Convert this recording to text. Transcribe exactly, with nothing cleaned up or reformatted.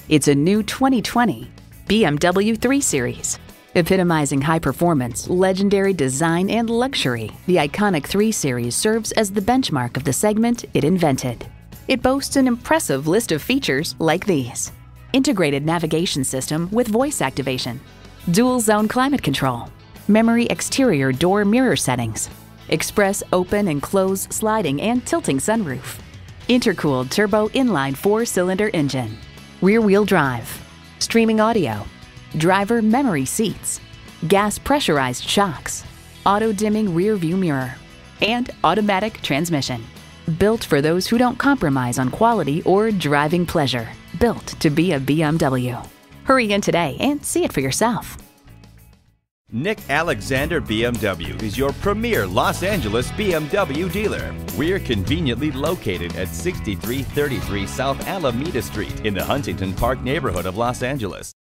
It's a new twenty twenty B M W three series. Epitomizing high performance, legendary design, and luxury, the iconic three series serves as the benchmark of the segment it invented. It boasts an impressive list of features like these: integrated navigation system with voice activation, dual zone climate control, memory exterior door mirror settings, express open and close sliding and tilting sunroof, intercooled turbo inline four-cylinder engine, rear-wheel drive, streaming audio, driver memory seats, gas pressurized shocks, auto-dimming rear view mirror, and automatic transmission. Built for those who don't compromise on quality or driving pleasure. Built to be a B M W. Hurry in today and see it for yourself. Nick Alexander B M W is your premier Los Angeles B M W dealer. We're conveniently located at sixty-three thirty-three South Alameda Street in the Huntington Park neighborhood of Los Angeles.